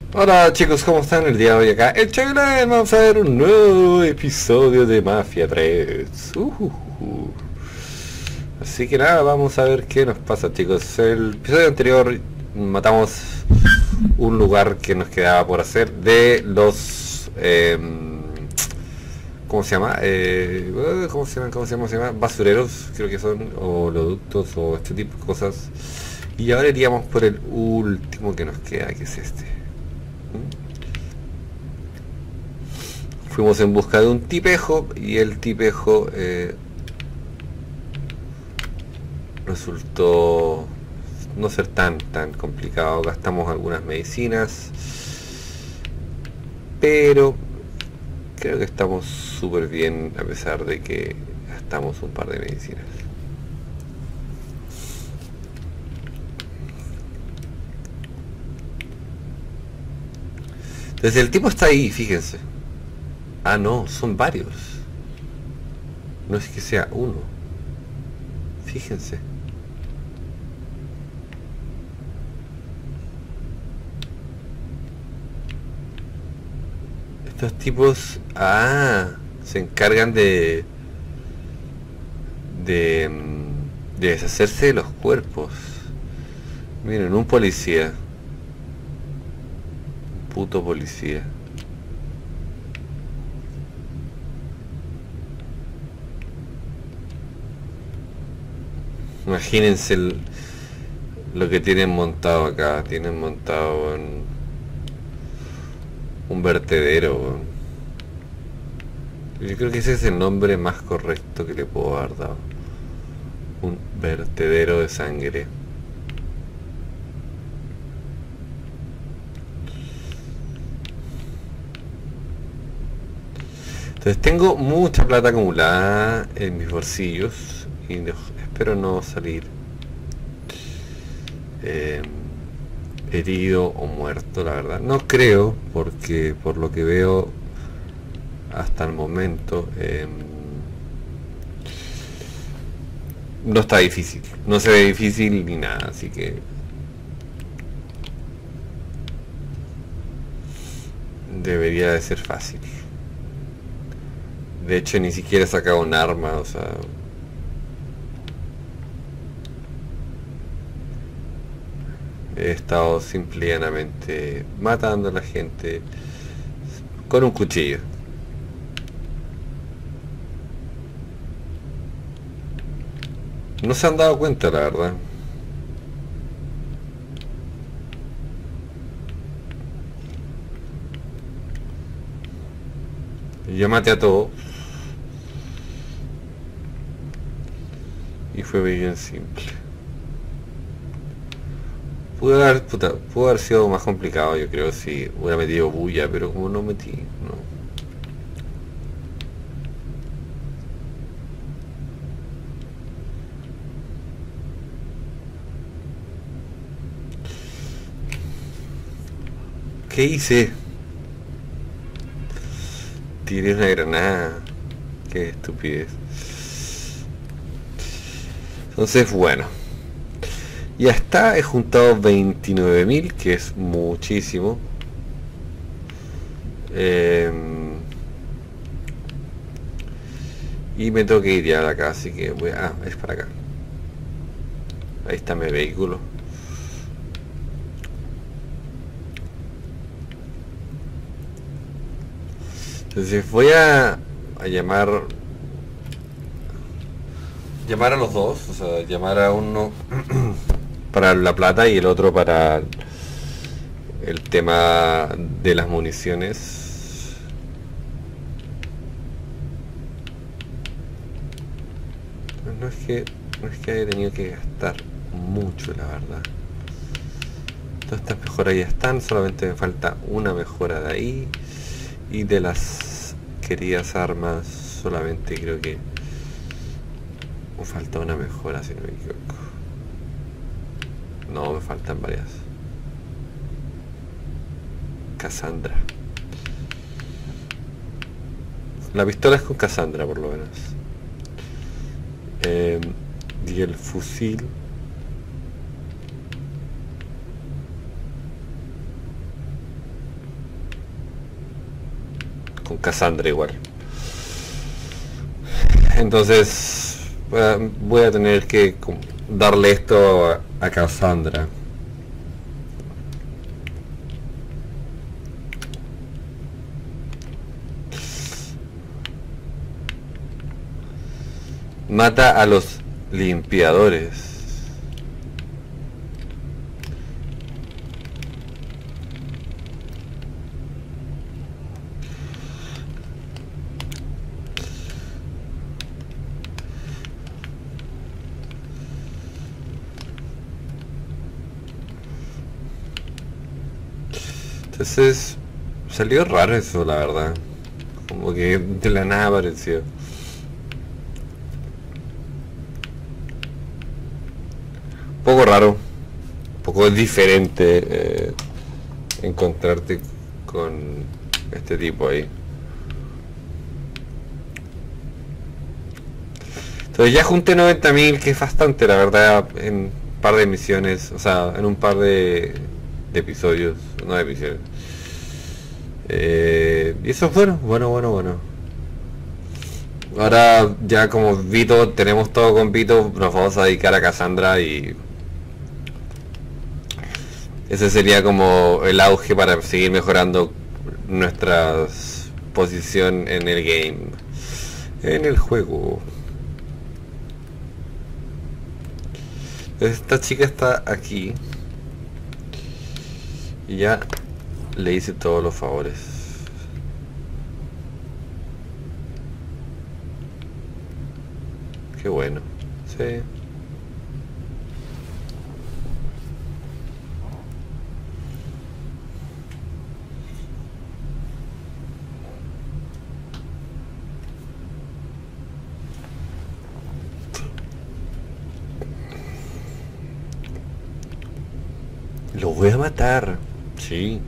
Hola chicos, ¿cómo están? El día de hoy acá en Chile vamos a ver un nuevo episodio de Mafia 3. Así que nada, vamos a ver qué nos pasa, chicos. El episodio anterior matamos un lugar que nos quedaba por hacer de los ¿cómo se llama? ¿Cómo se llama? Basureros, creo que son, o oleoductos, o este tipo de cosas. Y ahora iríamos por el último que nos queda, que es este. Fuimos en busca de un tipejo y el tipejo resultó no ser tan complicado. Gastamos algunas medicinas, pero creo que estamos súper bien a pesar de que gastamos un par de medicinas. Entonces el tipo está ahí, fíjense. Ah, no, son varios. No es que sea uno. Fíjense. Estos tipos, se encargan de deshacerse de los cuerpos. Miren, un policía. Un puto policía. Imagínense lo que tienen montado acá. Tienen montado un vertedero. Yo creo que ese es el nombre más correcto que le puedo haber dado. Un vertedero de sangre. Entonces tengo mucha plata acumulada en mis bolsillos y espero no salir herido o muerto, la verdad. No creo, porque por lo que veo hasta el momento no está difícil. No se ve difícil ni nada, así que debería de ser fácil. De hecho ni siquiera he sacado un arma, o sea, he estado simple y llanamente matando a la gente con un cuchillo. No se han dado cuenta, la verdad. Yo maté a todos. Y fue bien simple. Pudo haber sido más complicado, yo creo, si hubiera metido bulla, pero como no metí, no. ¿Qué hice? Tiré una granada. Qué estupidez. Entonces, bueno. Ya está, he juntado 29.000, que es muchísimo. Y me tengo que ir ya de acá, así que voy a... es para acá. Ahí está mi vehículo. Entonces voy a llamar a los dos, o sea, llamar a uno para la plata y el otro para el tema de las municiones. No es que haya tenido que gastar mucho, la verdad. Todas estas mejoras ya están, solamente me falta una mejora de ahí. Y de las queridas armas solamente creo que me falta una mejora, si no me equivoco. No, me faltan varias. Cassandra. La pistola es con Cassandra, por lo menos. Y el fusil. con Cassandra igual. Entonces voy a tener que darle esto a Cassandra. Mata a los limpiadores. Entonces salió raro eso, la verdad. Como que de la nada apareció. Un poco raro, un poco diferente encontrarte con este tipo ahí. Entonces ya junté 90.000, que es bastante, la verdad, en un par de misiones, o sea, en un par de episodios, no de misiones. Y eso es bueno. Ahora ya como Vito, tenemos todo con Vito, nos vamos a dedicar a Cassandra y ese sería como el auge para seguir mejorando nuestra posición en el game, en el juego. Esta chica está aquí y ya le hice todos los favores. Qué bueno, sí. Lo voy a matar, sí.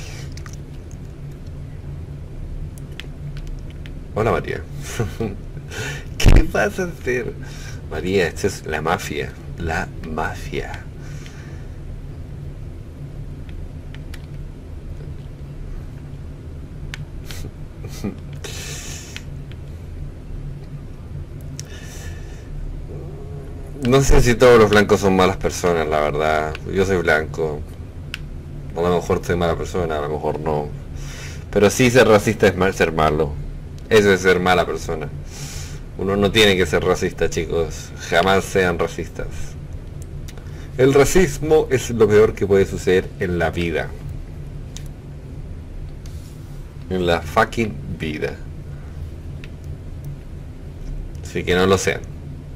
Hola María. ¿Qué vas a hacer? María, esta es la mafia. La mafia. No sé si todos los blancos son malas personas, la verdad. Yo soy blanco. A lo mejor soy mala persona, a lo mejor no. Pero sí ser racista es mal, ser malo. Eso es ser mala persona. Uno no tiene que ser racista, chicos. Jamás sean racistas. El racismo es lo peor que puede suceder en la vida. En la fucking vida. Así que no lo sean.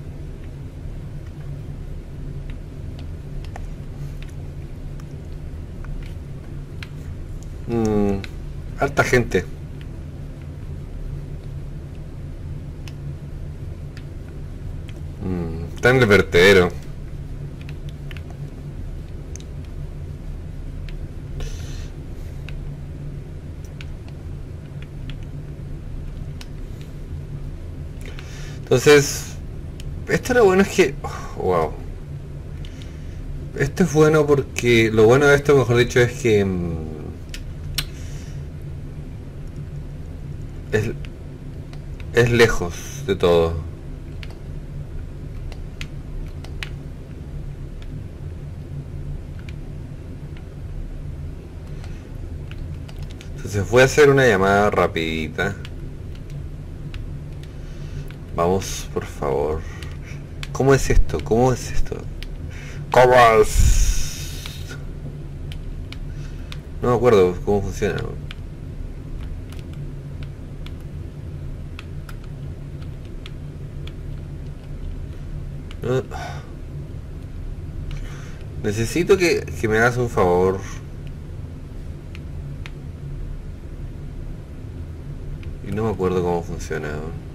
Harta gente. Está en el vertedero. Entonces, esto lo bueno es que... wow. Esto es bueno porque... Lo bueno de esto, mejor dicho, es que... es lejos de todo. Entonces voy a hacer una llamada rapidita. Vamos, por favor. ¿Cómo es esto? ¿Cómo es esto? ¿Cómo es? No me acuerdo cómo funciona. Necesito que me hagas un favor. Y no me acuerdo cómo funciona.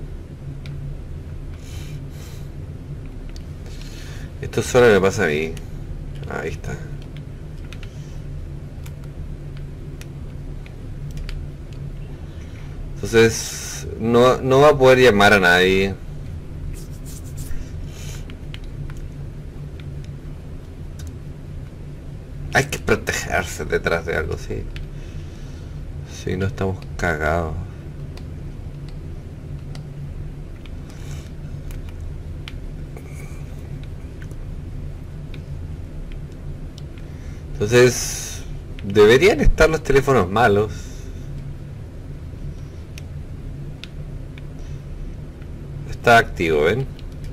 Esto solo me pasa a mí. Ahí está. Entonces no va a poder llamar a nadie. Hay que protegerse detrás de algo, sí. Si no estamos cagados. Entonces, deberían estar los teléfonos malos. Está activo, ¿ven?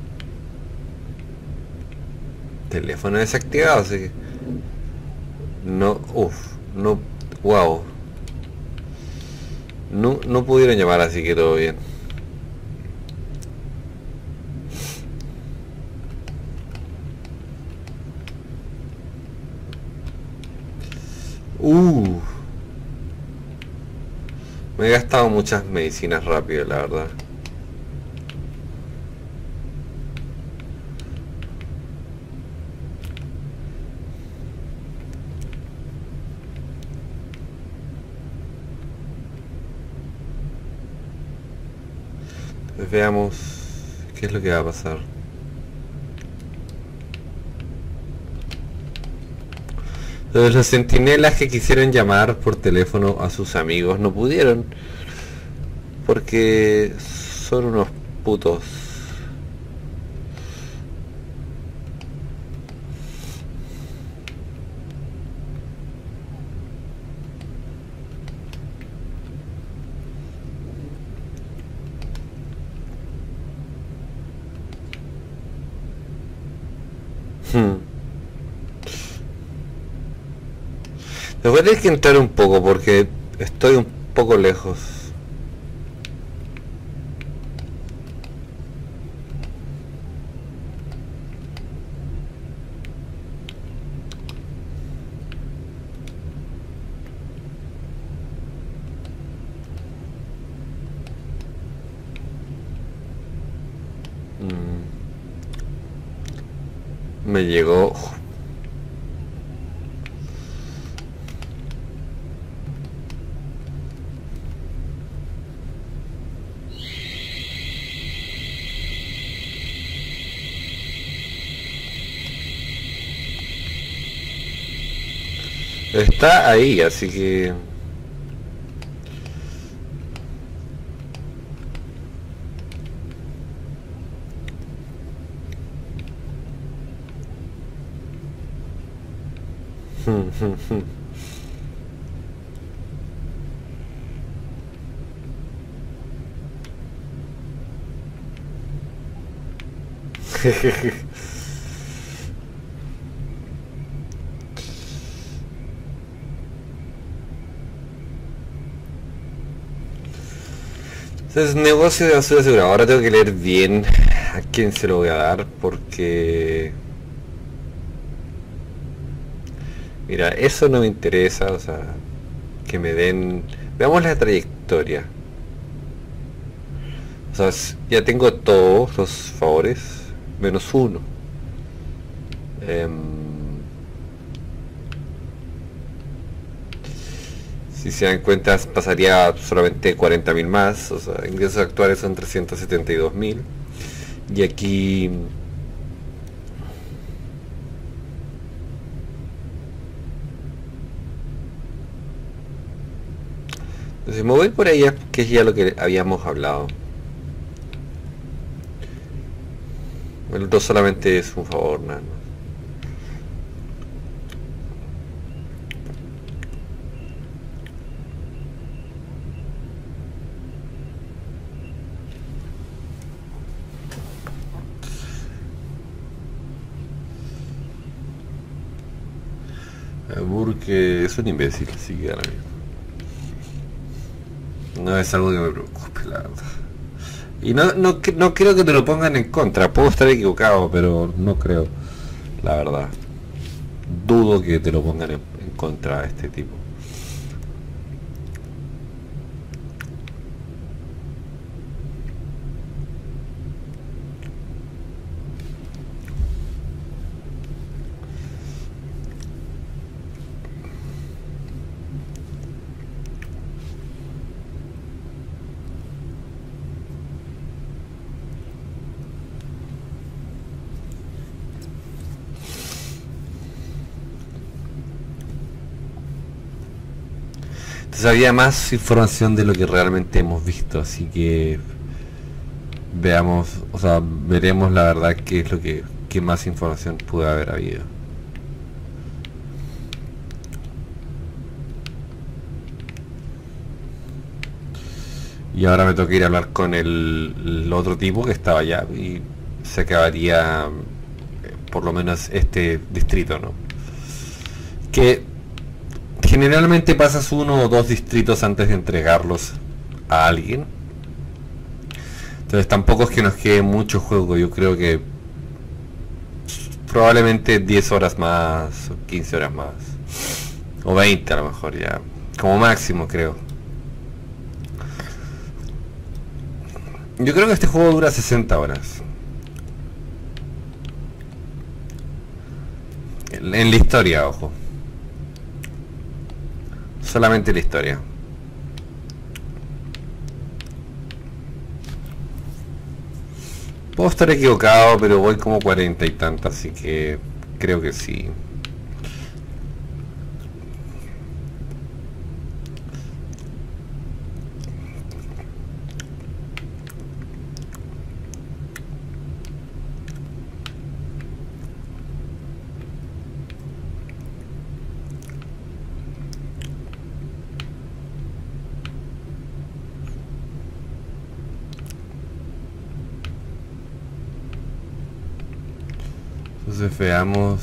Teléfono desactivado, así que... No, no, wow. No pudieron llamar, así que todo bien. Me he gastado muchas medicinas rápido, la verdad. Entonces veamos qué es lo que va a pasar. Los centinelas que quisieron llamar por teléfono a sus amigos no pudieron porque son unos putos. Me voy a tener que entrar un poco porque estoy un poco lejos. Me llegó. Está ahí, así que... Entonces, negocio de basura asegurado. Ahora tengo que leer bien a quién se lo voy a dar porque... Mira, eso no me interesa, o sea, que me den... Veamos la trayectoria. O sea, ya tengo todos los favores, menos uno. Si se dan cuenta, pasaría solamente 40.000 más, o sea, ingresos actuales son 372.000. Y aquí... Entonces me voy por allá, que es ya lo que habíamos hablado. El otro solamente es un favor, nada más. Porque es un imbécil, así que ahora mismo no es algo que me preocupe, la verdad. Y no creo que te lo pongan en contra. Puedo estar equivocado, pero no creo, la verdad. Dudo que te lo pongan en contra a este tipo. Había más información de lo que realmente hemos visto, así que veamos, o sea, veremos la verdad qué es lo que más información pudo haber habido. Y ahora me toca ir a hablar con el otro tipo que estaba allá y se acabaría por lo menos este distrito, ¿no? Que generalmente pasas uno o dos distritos antes de entregarlos a alguien. Entonces tampoco es que nos quede mucho juego. Yo creo que probablemente 10 horas más, o 15 horas más, o 20 a lo mejor ya, como máximo creo. Yo creo que este juego dura 60 horas. En la historia, ojo. Solamente la historia. Puedo estar equivocado, pero voy como 40 y tantas, así que creo que sí. Entonces veamos.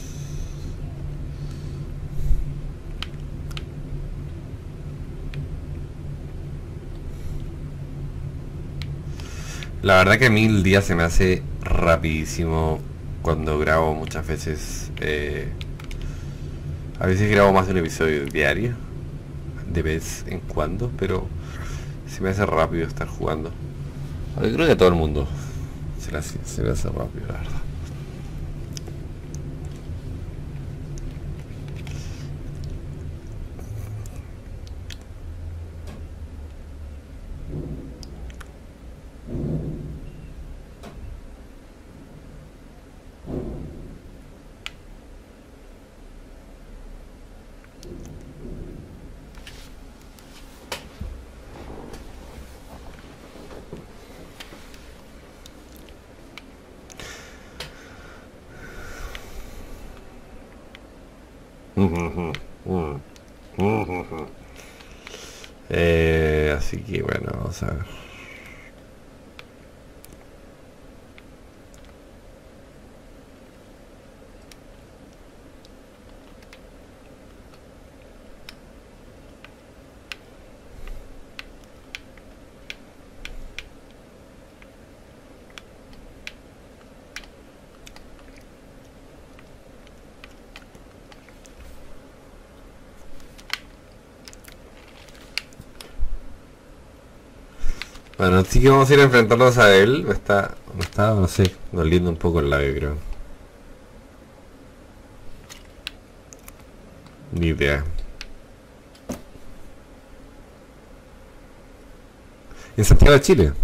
La verdad que a mí el día se me hace rapidísimo cuando grabo muchas veces. A veces grabo más de un episodio diario, de vez en cuando, pero se me hace rápido estar jugando. Yo creo que a todo el mundo se le hace rápido, la verdad. Así que bueno, vamos a ver. Bueno, así que vamos a ir a enfrentarnos a él. Me está, no sé, doliendo un poco el labio, creo. Ni idea. En Santiago de Chile.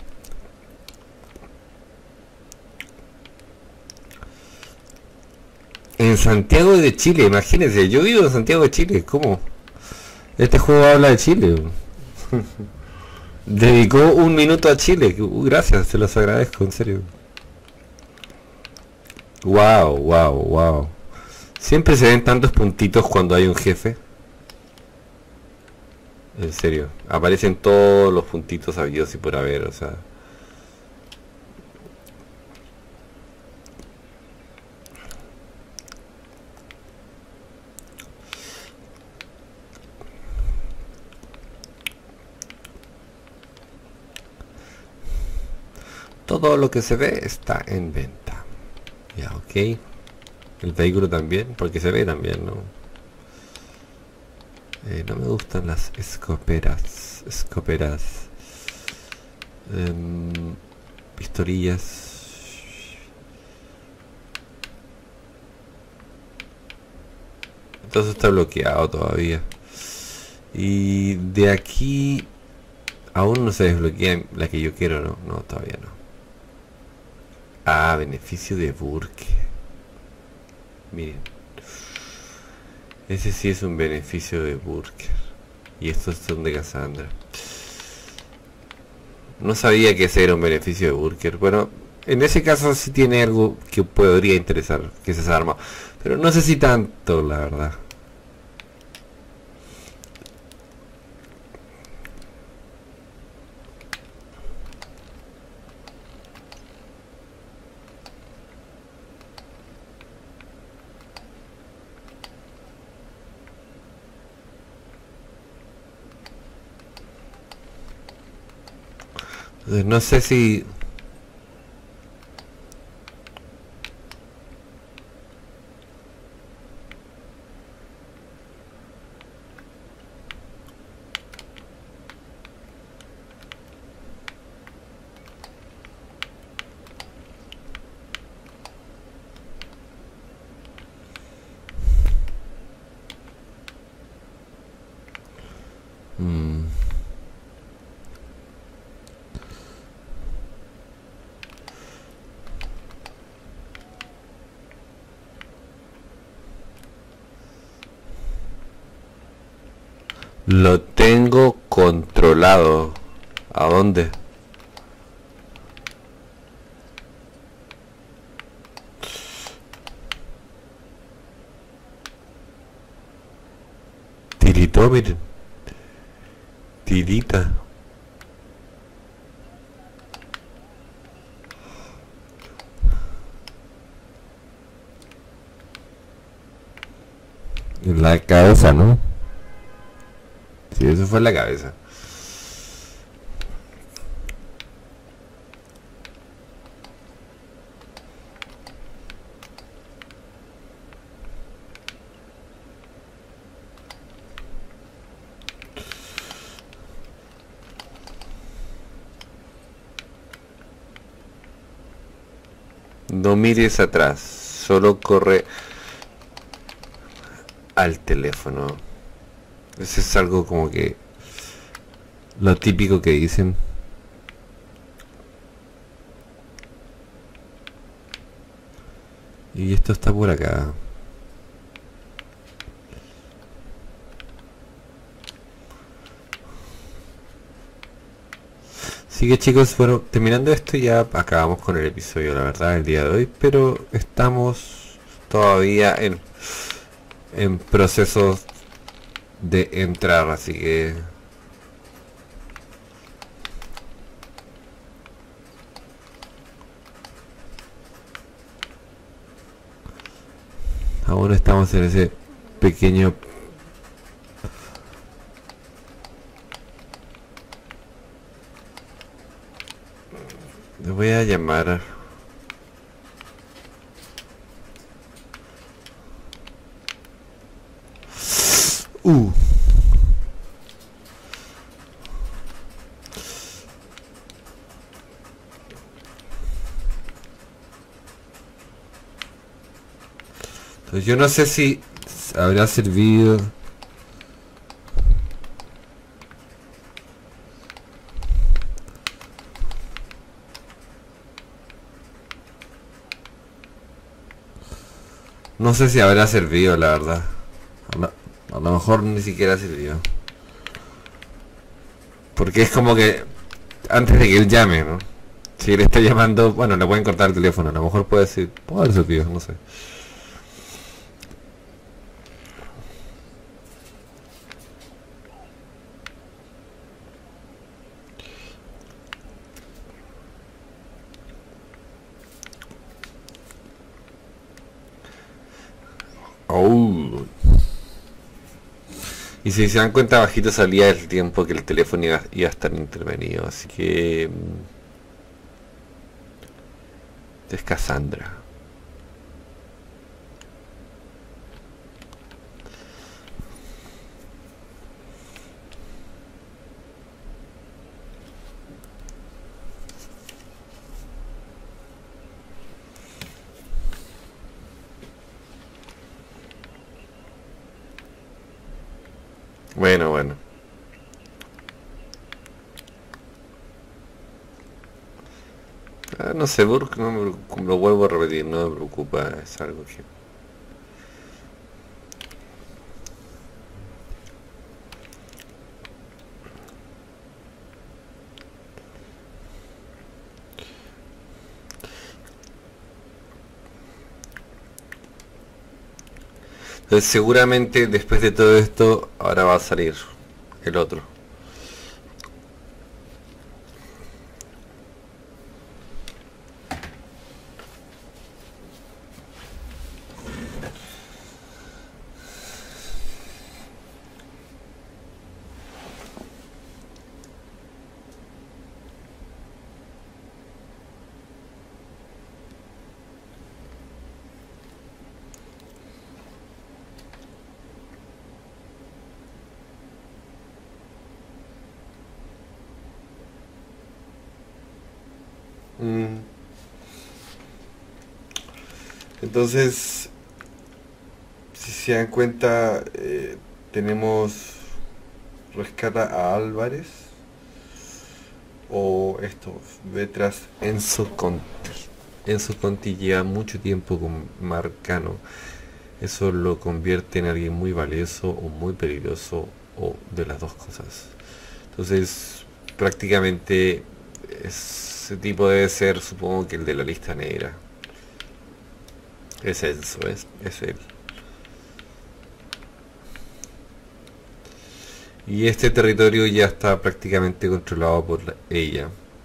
En Santiago de Chile, imagínense. Yo vivo en Santiago de Chile. ¿Cómo? Este juego habla de Chile. Dedicó un minuto a Chile. Gracias, se los agradezco, en serio. Wow, wow, wow. Siempre se ven tantos puntitos cuando hay un jefe. En serio. Aparecen todos los puntitos habidos y por haber, o sea. Todo lo que se ve está en venta. Ya, ok. El vehículo también, porque se ve también, ¿no? No me gustan las escoperas. Pistorillas. Entonces está bloqueado todavía. Y de aquí aún no se desbloquea la que yo quiero, ¿no? No, todavía no. Ah, beneficio de Burke. Miren. Ese sí es un beneficio de Burger. Y estos son de Cassandra. No sabía que ese era un beneficio de Burger. Bueno, en ese caso sí tiene algo que podría interesar, que es esa arma. Pero no sé si tanto, la verdad. No sé si... Lo tengo controlado. ¿A dónde? Tiritó, miren. Tirita. En la cabeza, ¿no? Sí, eso fue en la cabeza. No mires atrás, solo corre al teléfono. Eso es algo como que lo típico que dicen. Y esto está por acá. Así que chicos, bueno, terminando esto ya acabamos con el episodio, la verdad, el día de hoy, pero estamos todavía en procesos de entrar, así que aún estamos en ese pequeño le voy a llamar Entonces, yo no sé si habrá servido. No sé si habrá servido, la verdad. A lo mejor ni siquiera sirvió. Porque es como que antes de que él llame, ¿no? Si él está llamando, bueno, le pueden cortar el teléfono. A lo mejor puede haber servido, no sé. Oh. Y si se dan cuenta, bajito salía el tiempo que el teléfono iba a estar intervenido. Así que es Cassandra. Bueno. No sé, porque no lo vuelvo a repetir, no me preocupa, es algo que... Entonces seguramente después de todo esto, ahora va a salir el otro. Mm. Entonces, si se dan cuenta, tenemos rescata a Álvarez o esto, detrás Enzo Conti lleva mucho tiempo con Marcano. Eso lo convierte en alguien muy valioso o muy peligroso o de las dos cosas. Entonces, prácticamente ese tipo debe ser, supongo que el de la lista negra. Es Enzo, es él. Y este territorio ya está prácticamente controlado por ella.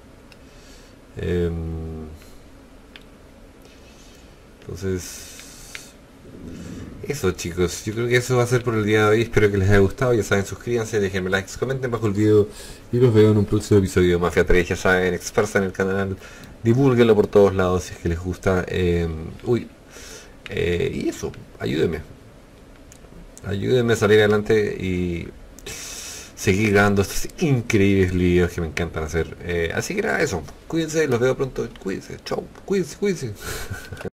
Entonces, eso chicos, yo creo que eso va a ser por el día de hoy. Espero que les haya gustado. Ya saben, suscríbanse, déjenme likes, comenten bajo el video y los veo en un próximo episodio de Mafia 3. Ya saben, expersa en el canal, divulguenlo por todos lados si es que les gusta. Y eso, ayúdenme a salir adelante y seguir grabando estos increíbles videos que me encantan hacer. Así que nada, eso, cuídense, los veo pronto, cuídense, chao, cuídense.